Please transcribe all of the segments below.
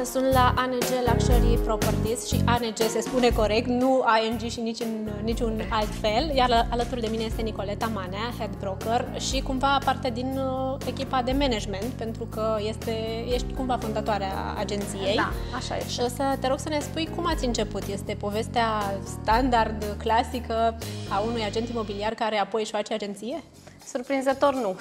Astăzi sunt la ANG Luxury Properties și ANG se spune corect, nu ING și niciun alt fel. Iar alături de mine este Nicoleta Manea, head broker și cumva parte din echipa de management, pentru că ești cumva fondatoarea agenției. Da, așa este. Și o să te rog să ne spui cum ați început. Este povestea standard, clasică a unui agent imobiliar care apoi își face agenție? Surprinzător, nu.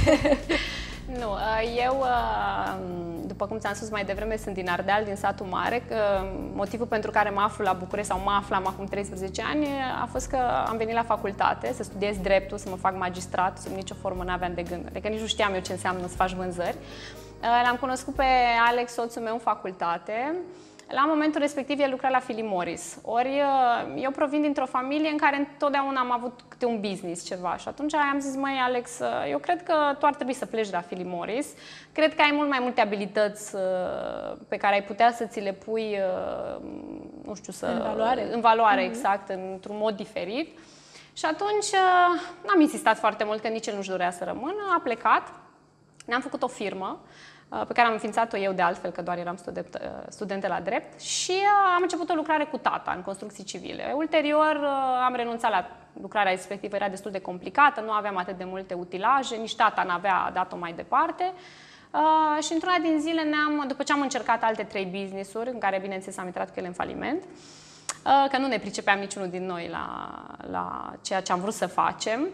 Nu, eu, după cum ți-am spus mai devreme, sunt din Ardeal, din satul mare. Motivul pentru care mă aflu la București sau mă aflam acum 13 ani a fost că am venit la facultate să studiez dreptul, să mă fac magistrat, sub nicio formă n-aveam de gând. Adică nici nu știam eu ce înseamnă să faci vânzări. L-am cunoscut pe Alex, soțul meu, în facultate. La momentul respectiv, el lucra la Philip Morris. Ori eu provin dintr-o familie în care întotdeauna am avut câte un business, ceva. Și atunci am zis, măi, Alex, eu cred că tu ar trebui să pleci de la Philip Morris. Cred că ai mult mai multe abilități pe care ai putea să ți le pui, nu știu, în valoare, exact, într-un mod diferit. Și atunci n-am insistat foarte mult, că nici el nu-și dorea să rămână. A plecat, ne-am făcut o firmă pe care am înființat-o eu de altfel, că doar eram studente la drept, și am început o lucrare cu tata în construcții civile. Ulterior am renunțat la lucrarea respectivă, era destul de complicată, nu aveam atât de multe utilaje, nici tata n-avea dat-o mai departe. Și într-una din zile după ce am încercat alte 3 business-uri, în care bineînțeles am intrat cu ele în faliment, că nu ne pricepeam niciunul din noi la ceea ce am vrut să facem,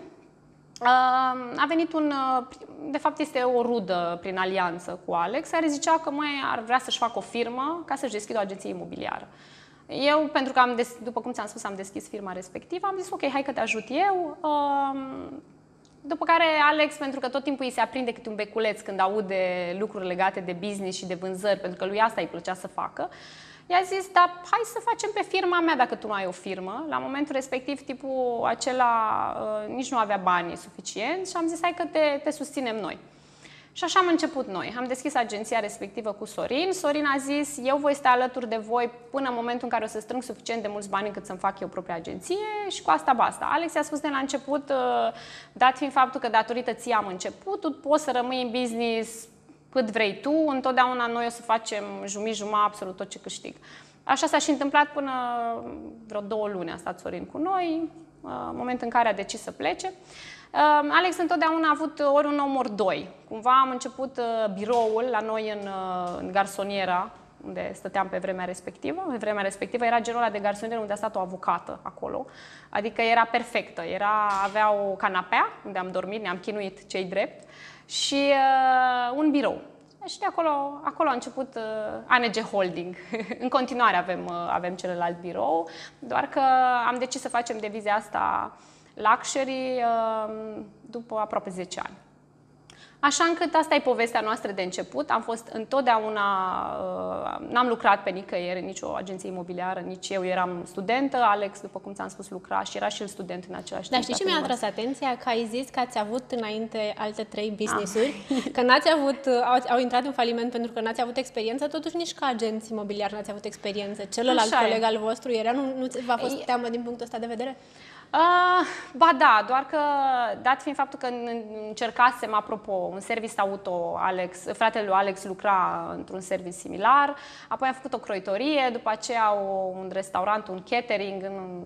a venit de fapt este o rudă prin alianță cu Alex, care zicea că ar vrea să-și facă o firmă ca să-și deschidă o agenție imobiliară. Eu, pentru că după cum ți-am spus, am deschis firma respectivă, am zis ok, hai că te ajut eu. După care Alex, pentru că tot timpul îi se aprinde câte un beculeț când aude lucruri legate de business și de vânzări, pentru că lui asta îi plăcea să facă, i-a zis, da, hai să facem pe firma mea dacă tu nu ai o firmă. La momentul respectiv, tipul acela nici nu avea bani suficient și am zis, hai că te susținem noi. Și așa am început noi. Am deschis agenția respectivă cu Sorin. Sorin a zis, eu voi sta alături de voi până în momentul în care o să strâng suficient de mulți bani încât să-mi fac eu propria agenție și cu asta basta. Alex i-a spus de la început, dat fiind faptul că datorită ție am început, tu poți să rămâi în business cât vrei tu, întotdeauna noi o să facem jumătate absolut tot ce câștig. Așa s-a și întâmplat până vreo 2 luni a stat Sorin cu noi, în momentul în care a decis să plece. Alex întotdeauna a avut ori un om, ori 2. Cumva am început biroul la noi în garsoniera, unde stăteam pe vremea respectivă. Pe vremea respectivă era genul ăla de garsonieră unde a stat o avocată acolo. Adică era perfectă. Avea o canapea unde am dormit, ne-am chinuit cei drept, și un birou. Și de acolo a început ANG Holding. În continuare avem celălalt birou, doar că am decis să facem divizia asta luxury după aproape 10 ani. Așa încât asta e povestea noastră de început. Am fost întotdeauna, n-am lucrat pe nicăieri, nicio agenție imobiliară, nici eu eram studentă. Alex, după cum ți-am spus, lucra și era și el student în același timp. Dar știi ce mi-a atras atenția? Că ai zis că ați avut înainte alte 3 business-uri, că au intrat în faliment pentru că n-ați avut experiență, totuși nici ca agenți imobiliari n-ați avut experiență. Celălalt coleg al vostru nu v-a fost teamă din punctul ăsta de vedere? Ba da, doar că, dat fiind faptul că încercasem, apropo, un service auto, fratele lui Alex lucra într-un service similar, apoi am făcut o croitorie, după aceea un restaurant, un catering,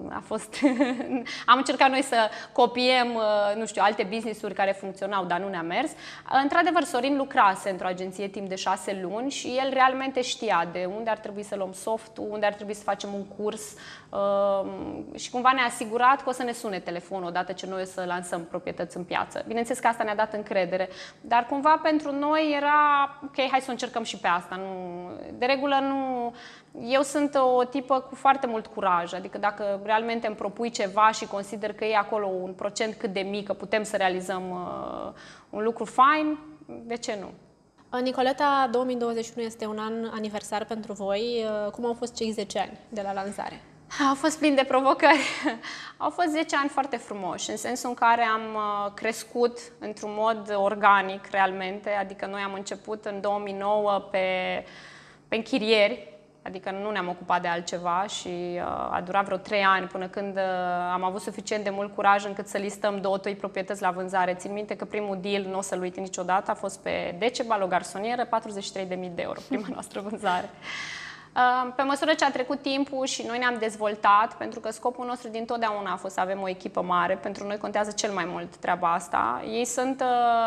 am încercat noi să copiem, nu știu, alte business-uri care funcționau, dar nu ne-a mers. Într-adevăr, Sorin lucrase într-o agenție timp de 6 luni și el realmente știa de unde ar trebui să luăm softul, unde ar trebui să facem un curs și cumva ne-a asigurat că o să ne sune telefonul odată ce noi o să lansăm proprietăți în piață. Bineînțeles că asta ne-a dat încredere, dar cumva pentru noi era ok, hai să o încercăm și pe asta. De regulă eu sunt o tipă cu foarte mult curaj, adică dacă realmente îmi propui ceva și consider că e acolo un procent cât de mic, că putem să realizăm un lucru fain, de ce nu? Nicoleta, 2021 este un an aniversar pentru voi. Cum au fost cei 10 ani de la lansare? Au fost plini de provocări. Au fost 10 ani foarte frumoși, în sensul în care am crescut într-un mod organic, realmente. Adică noi am început în 2009 pe închirieri. Adică nu ne-am ocupat de altceva și a durat vreo 3 ani până când am avut suficient de mult curaj încât să listăm 2-3 proprietăți la vânzare. Țin minte că primul deal, nu o să-l uit niciodată, a fost pe Decebal, o garsonieră, 43.000 de euro, prima noastră vânzare. Pe măsură ce a trecut timpul și noi ne-am dezvoltat, pentru că scopul nostru dintotdeauna a fost să avem o echipă mare, pentru noi contează cel mai mult treaba asta. Ei sunt...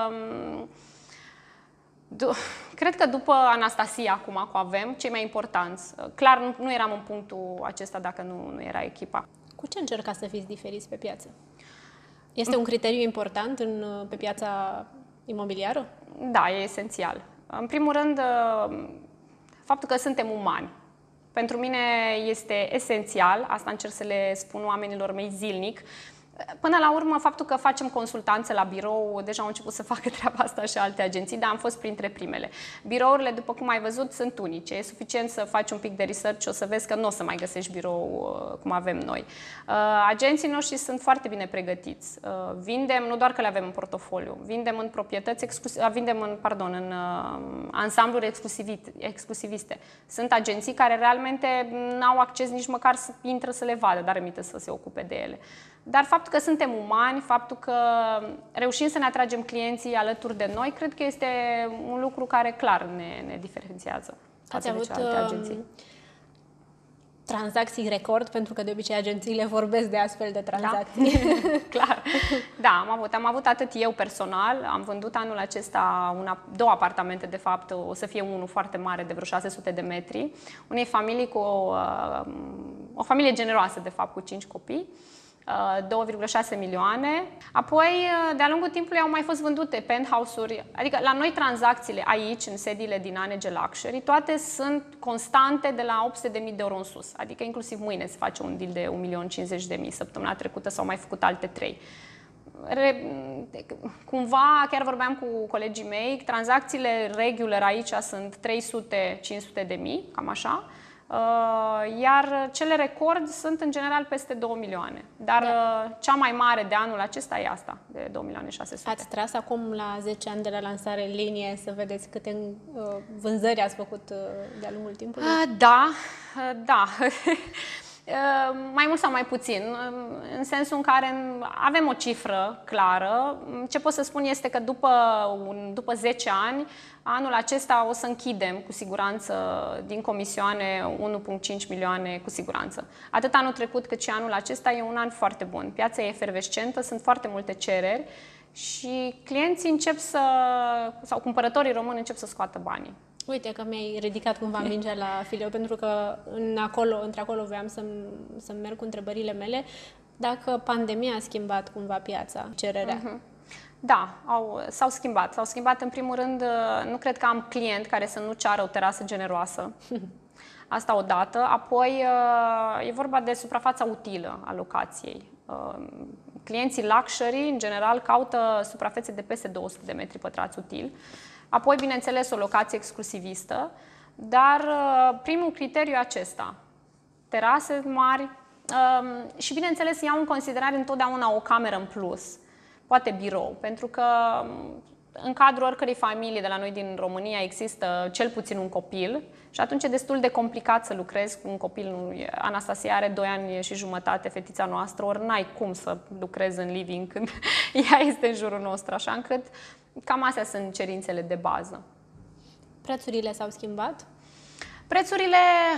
Cred că după Anastasia, acum cu avem, cei mai importanți. Clar, nu eram în punctul acesta dacă nu era echipa. Cu ce încercați să fiți diferiți pe piață? Este un criteriu important pe piața imobiliară? Da, e esențial. În primul rând, faptul că suntem umani. Pentru mine este esențial, asta încerc să le spun oamenilor mei zilnic. Până la urmă, faptul că facem consultanțe la birou, deja au început să facă treaba asta și alte agenții, dar am fost printre primele. Birourile, după cum ai văzut, sunt unice. E suficient să faci un pic de research, o să vezi că nu o să mai găsești birou cum avem noi. Agenții noștri sunt foarte bine pregătiți. Vindem, nu doar că le avem în portofoliu, vindem în proprietăți în ansambluri exclusiviste. Sunt agenții care realmente n-au acces nici măcar să intră să le vadă, dar emite să se ocupe de ele. Dar faptul că suntem umani, faptul că reușim să ne atragem clienții alături de noi, cred că este un lucru care clar ne diferențiază. Ați avut tranzacții record, pentru că de obicei agențiile vorbesc de astfel de tranzacții. Da? Clar. Da, am avut atât eu personal, am vândut anul acesta două apartamente, de fapt, o să fie unul foarte mare de vreo 600 de metri, unei familii cu o familie generoasă, de fapt, cu 5 copii. 2,6 milioane. Apoi, de-a lungul timpului au mai fost vândute penthouse-uri, adică la noi tranzacțiile aici, în sediile din ANG Luxury, toate sunt constante de la 800.000 de euro în sus. Adică inclusiv mâine se face un deal de 1.050.000, săptămâna trecută s-au mai făcut alte 3. Cumva, chiar vorbeam cu colegii mei, tranzacțiile regular aici sunt 300-500 de mii, cam așa. Iar cele record sunt în general peste 2 milioane. Dar cea mai mare de anul acesta e asta, de 2.600.000. Ați tras acum la 10 ani de la lansare în linie să vedeți câte vânzări ați făcut de-a lungul timpului? Da. Mai mult sau mai puțin, în sensul în care avem o cifră clară. Ce pot să spun este că după 10 ani, anul acesta o să închidem cu siguranță din comisioane 1,5 milioane cu siguranță. Atât anul trecut cât și anul acesta e un an foarte bun. Piața e efervescentă, sunt foarte multe cereri și clienții sau cumpărătorii români încep să scoată banii. Uite că mi-ai ridicat cumva mingea la fileu, pentru că între acolo voiam să merg cu întrebările mele. Dacă pandemia a schimbat cumva piața, cererea? Da, s-au schimbat. S-au schimbat, în primul rând, nu cred că am client care să nu ceară o terasă generoasă. Asta odată. Apoi, e vorba de suprafața utilă a locației. Clienții luxury, în general, caută suprafețe de peste 200 de metri pătrați util. Apoi, bineînțeles, o locație exclusivistă, dar primul criteriu e acesta. Terase mari și, bineînțeles, iau în considerare întotdeauna o cameră în plus, poate birou, pentru că în cadrul oricărei familii de la noi din România există cel puțin un copil și atunci e destul de complicat să lucrezi cu un copil. Anastasia are 2 ani și jumătate, fetița noastră, ori n-ai cum să lucrezi în living când ea este în jurul nostru, așa încât cam astea sunt cerințele de bază. Prețurile s-au schimbat? Prețurile,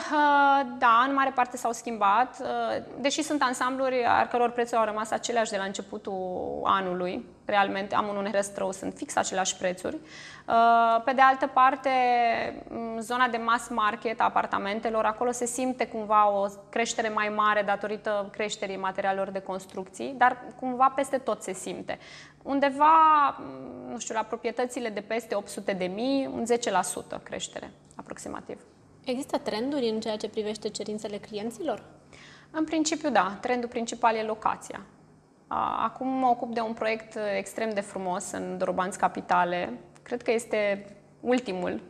da, în mare parte s-au schimbat, deși sunt ansambluri al căror prețuri au rămas aceleași de la începutul anului. Realmente am un Herăstrău, sunt fix aceleași prețuri. Pe de altă parte, zona de mass market a apartamentelor, acolo se simte cumva o creștere mai mare datorită creșterii materialelor de construcții, dar cumva peste tot se simte. Undeva, nu știu, la proprietățile de peste 800.000, un 10% creștere, aproximativ. Există trenduri în ceea ce privește cerințele clienților? În principiu, da. Trendul principal e locația. Acum mă ocup de un proiect extrem de frumos în Dorobanți Capitale. Cred că este ultimul,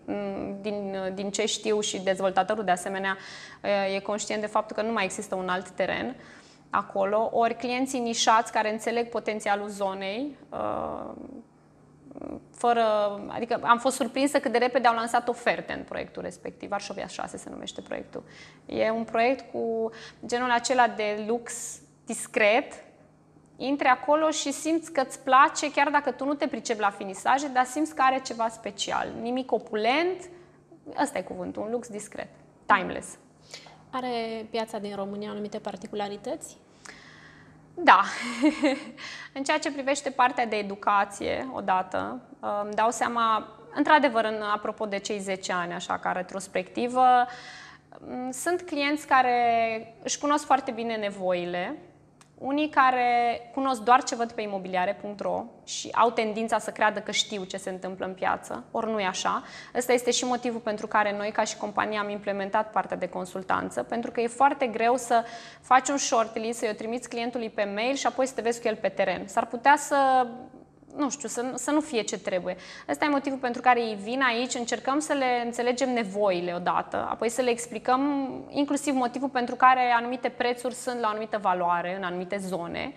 din ce știu, și dezvoltatorul de asemenea e conștient de faptul că nu mai există un alt teren acolo. Ori clienții nișați care înțeleg potențialul zonei adică am fost surprinsă cât de repede au lansat oferte în proiectul respectiv. Varsovia 6 se numește proiectul. E un proiect cu genul acela de lux discret. Intri acolo și simți că îți place, chiar dacă tu nu te pricepi la finisaje, dar simți că are ceva special. Nimic opulent, ăsta e cuvântul, un lux discret, timeless. Are piața din România anumite particularități? Da. În ceea ce privește partea de educație, odată, îmi dau seama, într-adevăr, apropo de cei 10 ani, așa, ca retrospectivă, sunt clienți care își cunosc foarte bine nevoile, unii care cunosc doar ce văd pe imobiliare.ro și au tendința să creadă că știu ce se întâmplă în piață, ori nu e așa. Ăsta este și motivul pentru care noi, ca și companie, am implementat partea de consultanță, pentru că e foarte greu să faci un shortlist, să-i o trimiți clientului pe mail și apoi să te vezi cu el pe teren. S-ar putea să, nu știu, să nu fie ce trebuie. Ăsta e motivul pentru care ei vin aici, încercăm să le înțelegem nevoile odată, apoi să le explicăm inclusiv motivul pentru care anumite prețuri sunt la o anumită valoare în anumite zone.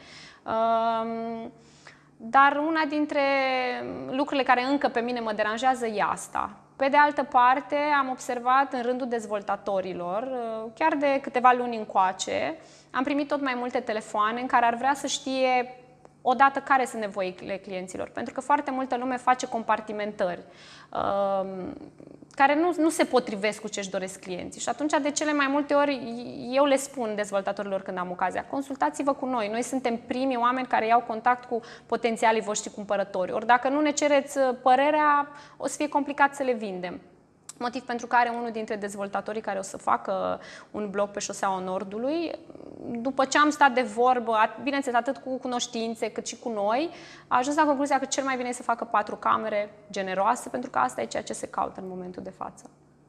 Dar una dintre lucrurile care încă pe mine mă deranjează e asta. Pe de altă parte, am observat în rândul dezvoltatorilor, chiar de câteva luni încoace, am primit tot mai multe telefoane în care ar vrea să știe odată care sunt nevoile clienților, pentru că foarte multă lume face compartimentări care nu se potrivesc cu ce-și doresc clienții. Și atunci, de cele mai multe ori, eu le spun dezvoltatorilor când am ocazia, consultați-vă cu noi. Noi suntem primii oameni care iau contact cu potențialii voștri cumpărători. Ori dacă nu ne cereți părerea, o să fie complicat să le vindem. Motiv pentru care unul dintre dezvoltatorii care o să facă un blog pe Șoseaua Nordului, după ce am stat de vorbă, bineînțeles atât cu cunoștințe cât și cu noi, a ajuns la concluzia că cel mai bine e să facă 4 camere generoase, pentru că asta e ceea ce se caută în momentul de față.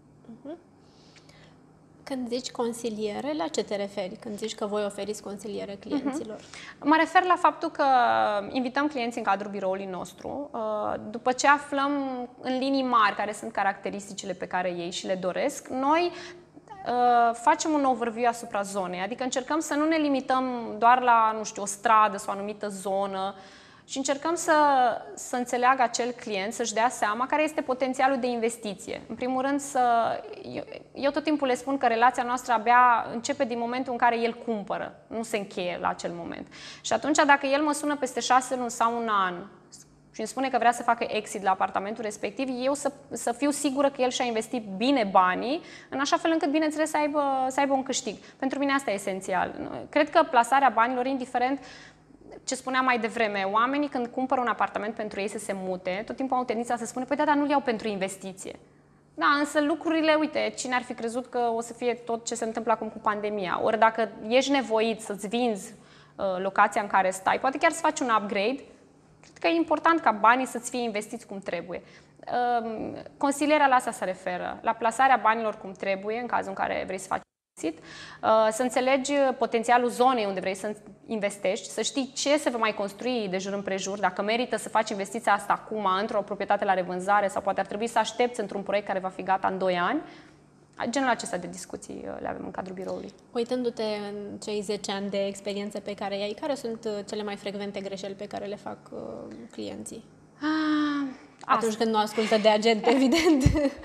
Când zici consiliere, la ce te referi? Când zici că voi oferiți consiliere clienților? Mă refer la faptul că invităm clienții în cadrul biroului nostru. După ce aflăm în linii mari care sunt caracteristicile pe care ei și le doresc, noi facem un overview asupra zonei. Adică încercăm să nu ne limităm doar la, nu știu, o stradă sau o anumită zonă, și încercăm să înțeleagă acel client, să-și dea seama care este potențialul de investiție. În primul rând, eu tot timpul le spun că relația noastră abia începe din momentul în care el cumpără, nu se încheie la acel moment. Și atunci, dacă el mă sună peste 6 luni sau un an și îmi spune că vrea să facă exit la apartamentul respectiv, eu să fiu sigură că el și-a investit bine banii, în așa fel încât, bineînțeles, să aibă un câștig. Pentru mine asta e esențial. Cred că plasarea banilor, indiferent ce spuneam mai devreme, oamenii când cumpără un apartament pentru ei să se mute, tot timpul au tendința să spună, păi da, dar nu-l iau pentru investiție. Da, însă lucrurile, uite, cine ar fi crezut că o să fie tot ce se întâmplă acum cu pandemia? Ori dacă ești nevoit să-ți vinzi locația în care stai, poate chiar să faci un upgrade, cred că e important ca banii să-ți fie investiți cum trebuie. Consilierea la asta se referă, la plasarea banilor cum trebuie, în cazul în care vrei să faci să înțelegi potențialul zonei unde vrei să investești, să știi ce se va mai construi de jur împrejur, dacă merită să faci investiția asta acum într-o proprietate la revânzare sau poate ar trebui să aștepți într-un proiect care va fi gata în 2 ani. Genul acesta de discuții le avem în cadrul biroului. Uitându-te în cei 10 ani de experiență pe care i-ai, care sunt cele mai frecvente greșeli pe care le fac clienții? Atunci când nu ascultă de agent, evident.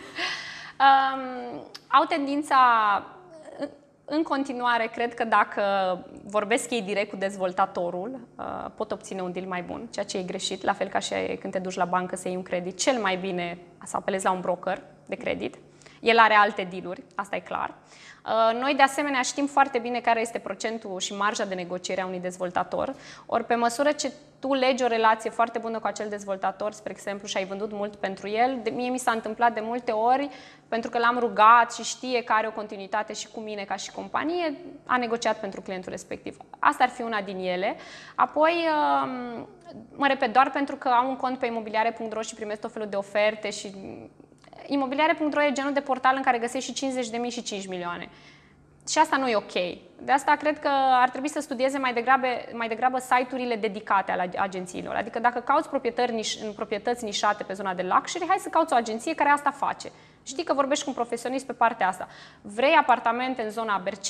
Au tendința, în continuare, cred că dacă vorbesc ei direct cu dezvoltatorul, pot obține un deal mai bun, ceea ce e greșit, la fel ca și când te duci la bancă să iei un credit. Cel mai bine să apelezi la un broker de credit. El are alte deal-uri, asta e clar. Noi, de asemenea, știm foarte bine care este procentul și marja de negociere a unui dezvoltator. Ori, pe măsură ce tu legi o relație foarte bună cu acel dezvoltator, spre exemplu, și ai vândut mult pentru el, mie mi s-a întâmplat de multe ori, pentru că l-am rugat și știe că are o continuitate și cu mine ca și companie, a negociat pentru clientul respectiv. Asta ar fi una din ele. Apoi, mă repet, doar pentru că au un cont pe imobiliare.ro și primesc tot felul de oferte și... Imobiliare.ro e genul de portal în care găsești și 50.000 și 5 milioane. Și asta nu e ok. De asta cred că ar trebui să studieze mai degrabă site-urile dedicate ale agențiilor. Adică dacă cauți proprietăți nișate pe zona de luxury, hai să cauți o agenție care asta face. Știi că vorbești cu un profesionist pe partea asta. Vrei apartamente în zona Berceni?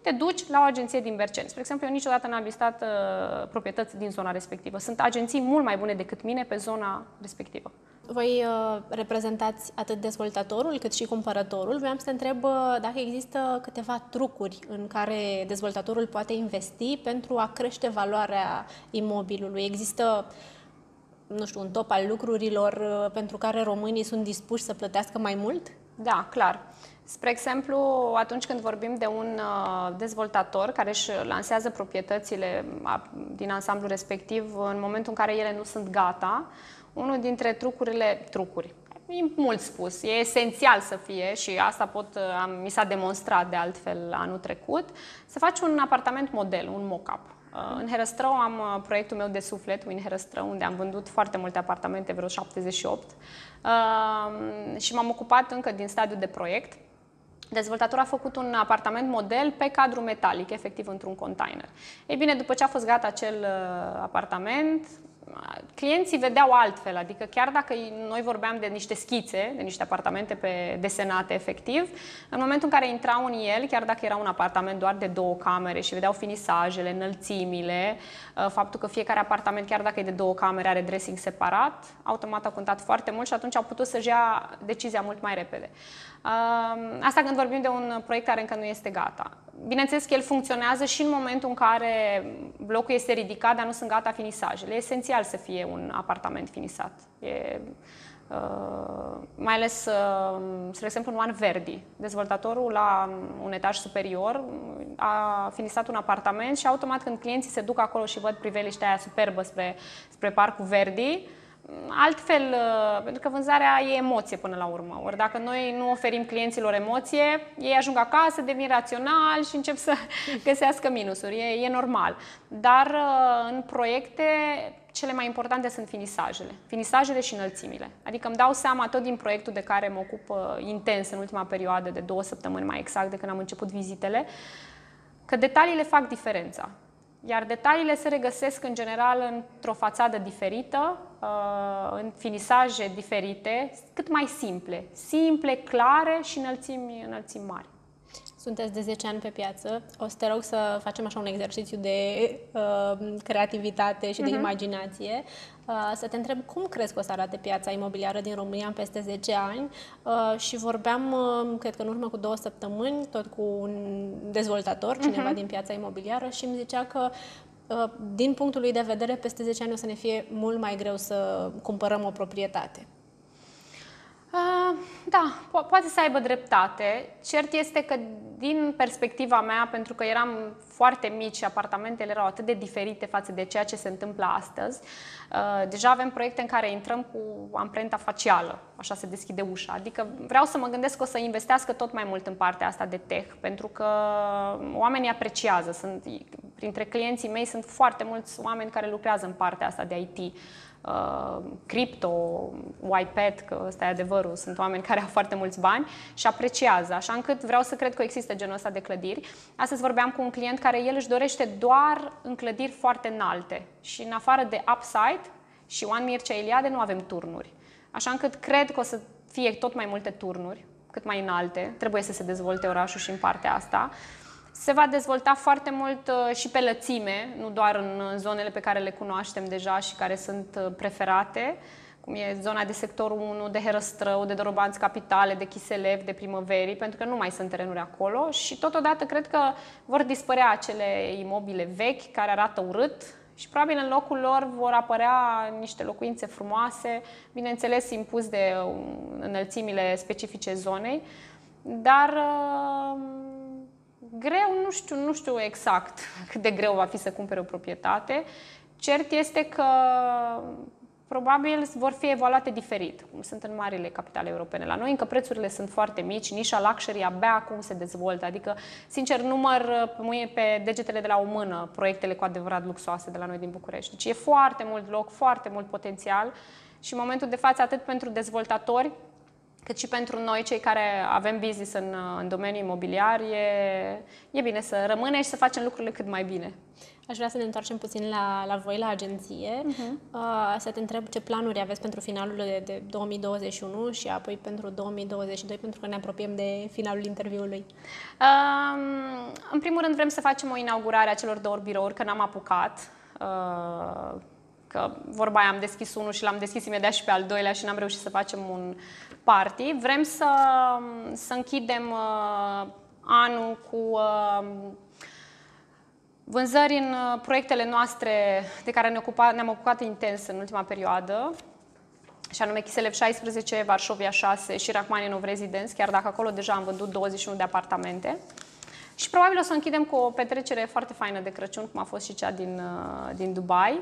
te duci la o agenție din Berceni. Spre exemplu, eu niciodată n-am listat proprietăți din zona respectivă. Sunt agenții mult mai bune decât mine pe zona respectivă. Voi reprezentați atât dezvoltatorul cât și cumpărătorul. Vreau să te întreb dacă există câteva trucuri în care dezvoltatorul poate investi pentru a crește valoarea imobilului. Există, nu știu, un top al lucrurilor pentru care românii sunt dispuși să plătească mai mult? Da, clar. Spre exemplu, atunci când vorbim de un dezvoltator care își lansează proprietățile din ansamblul respectiv, în momentul în care ele nu sunt gata, unul dintre trucuri, e mult spus, e esențial să fie și asta mi s-a demonstrat de altfel anul trecut, să faci un apartament model, un mock-up. În Herăstrău am proiectul meu de suflet, Win Herăstrău, unde am vândut foarte multe apartamente, vreo 78, și m-am ocupat încă din stadiul de proiect. Dezvoltatorul a făcut un apartament model pe cadru metalic, efectiv într-un container. Ei bine, după ce a fost gata acel apartament, clienții vedeau altfel, adică chiar dacă noi vorbeam de niște schițe, de niște apartamente desenate efectiv, în momentul în care intrau în el, chiar dacă era un apartament doar de 2 camere și vedeau finisajele, înălțimile, faptul că fiecare apartament, chiar dacă e de 2 camere, are dressing separat, automat au contat foarte mult și atunci au putut să-și ia decizia mult mai repede. Asta când vorbim de un proiect care încă nu este gata. Bineînțeles că el funcționează și în momentul în care blocul este ridicat, dar nu sunt gata finisajele. E esențial să fie un apartament finisat. Mai ales, spre exemplu, în One Verdi. Dezvoltatorul la un etaj superior a finisat un apartament și automat când clienții se duc acolo și văd priveliștea aia superbă spre Parcul Verdi, altfel, pentru că vânzarea e emoție până la urmă. Ori dacă noi nu oferim clienților emoție, ei ajung acasă, devin raționali și încep să găsească minusuri. E normal. Dar în proiecte, cele mai importante sunt finisajele. Finisajele și înălțimile. Adică îmi dau seama tot din proiectul de care mă ocup intens în ultima perioadă, de 2 săptămâni mai exact, de când am început vizitele, că detaliile fac diferența. Iar detaliile se regăsesc în general într-o fațadă diferită, în finisaje diferite, cât mai simple. Simple, clare și înălțimi mari. Sunteți de 10 ani pe piață. O să te rog să facem așa un exercițiu de creativitate și de imaginație. Să te întreb cum crezi că o să arate piața imobiliară din România în peste 10 ani și vorbeam, cred că în urmă cu 2 săptămâni, tot cu un dezvoltator, cineva din piața imobiliară și îmi zicea că din punctul lui de vedere, peste 10 ani o să ne fie mult mai greu să cumpărăm o proprietate. Da, poate să aibă dreptate. Cert este că din perspectiva mea, pentru că eram foarte mici și apartamentele erau atât de diferite față de ceea ce se întâmplă astăzi, deja avem proiecte în care intrăm cu amprenta facială, așa se deschide ușa. Adică vreau să mă gândesc că o să investească tot mai mult în partea asta de tech, pentru că oamenii apreciază. Printre clienții mei sunt foarte mulți oameni care lucrează în partea asta de IT. Cripto, iPad, că ăsta e adevărul, sunt oameni care au foarte mulți bani și apreciază, așa încât vreau să cred că există genul ăsta de clădiri. Astăzi vorbeam cu un client care el își dorește doar în clădiri foarte înalte și în afară de upside și One Mircea Eliade nu avem turnuri. Așa încât cred că o să fie tot mai multe turnuri, cât mai înalte, trebuie să se dezvolte orașul și în partea asta. Se va dezvolta foarte mult și pe lățime, nu doar în zonele pe care le cunoaștem deja și care sunt preferate, cum e zona de sectorul 1, de Herăstrău, de Dorobanți Capitale, de Chiselev, de Primăverii, pentru că nu mai sunt terenuri acolo și totodată cred că vor dispărea acele imobile vechi care arată urât și probabil în locul lor vor apărea niște locuințe frumoase, bineînțeles impus de înălțimile specifice zonei, dar greu, nu știu exact cât de greu va fi să cumpere o proprietate. Cert este că probabil vor fi evaluate diferit, cum sunt în marile capitale europene. La noi încă prețurile sunt foarte mici, nișa luxury abia acum se dezvoltă. Adică, sincer, număr pe degetele de la o mână proiectele cu adevărat luxoase de la noi din București. Deci e foarte mult loc, foarte mult potențial și în momentul de față atât pentru dezvoltatori, cât și pentru noi, cei care avem business în domeniul imobiliar, e bine să rămânem și să facem lucrurile cât mai bine. Aș vrea să ne întoarcem puțin la voi, la agenție, să te întreb ce planuri aveți pentru finalul de 2021 și apoi pentru 2022, pentru că ne apropiem de finalul interviului. În primul rând vrem să facem o inaugurare a celor 2 birouri, că n-am apucat. Că vorba aia, am deschis unul și l-am deschis imediat și pe al doilea și n-am reușit să facem un party. Vrem să închidem anul cu vânzări în proiectele noastre de care ne-am ocupat intens în ultima perioadă, și anume Chiselev 16, Varșovia 6 și Rachmaninov Residence, chiar dacă acolo deja am vândut 21 de apartamente. Și probabil o să închidem cu o petrecere foarte faină de Crăciun, cum a fost și cea din Dubai.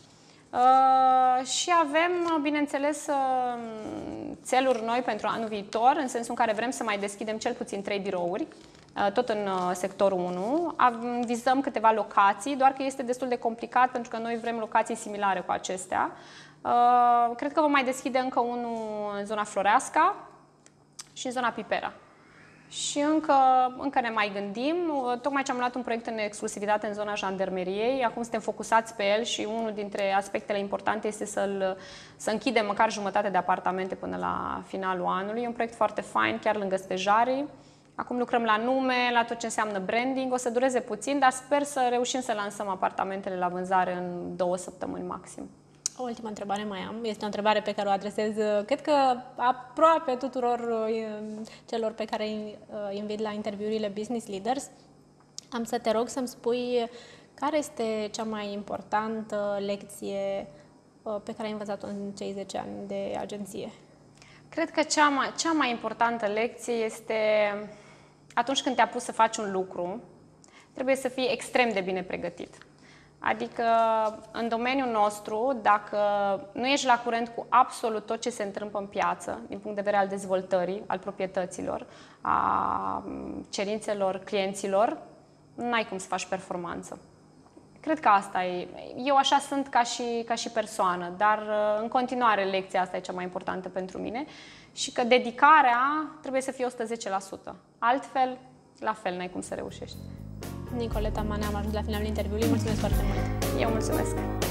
Și avem, bineînțeles, țeluri noi pentru anul viitor, în sensul în care vrem să mai deschidem cel puțin 3 birouri, tot în sectorul 1. Vizăm câteva locații, doar că este destul de complicat pentru că noi vrem locații similare cu acestea. Cred că vom mai deschide încă unul în zona Floreasca și în zona Pipera. Și încă ne mai gândim. Tocmai ce am luat un proiect în exclusivitate în zona jandarmeriei. Acum suntem focusați pe el și unul dintre aspectele importante este să închidem măcar jumătate de apartamente până la finalul anului. E un proiect foarte fain, chiar lângă Stejarii. Acum lucrăm la nume, la tot ce înseamnă branding. O să dureze puțin, dar sper să reușim să lansăm apartamentele la vânzare în 2 săptămâni maxim. O ultimă întrebare mai am. Este o întrebare pe care o adresez, cred că aproape tuturor celor pe care îi invit la interviurile Business Leaders. Am să te rog să-mi spui care este cea mai importantă lecție pe care ai învățat-o în cei 10 ani de agenție. Cred că cea mai importantă lecție este atunci când te-a pus să faci un lucru, trebuie să fii extrem de bine pregătit. Adică, în domeniul nostru, dacă nu ești la curent cu absolut tot ce se întâmplă în piață, din punct de vedere al dezvoltării, al proprietăților, a cerințelor clienților, nu ai cum să faci performanță. Cred că asta e. Eu așa sunt ca și persoană, dar în continuare lecția asta e cea mai importantă pentru mine și că dedicarea trebuie să fie 110%. Altfel, la fel, n-ai cum să reușești. Nicoleta Manea, am ajuns la finalul interviului. Mulțumesc foarte mult! Eu mulțumesc!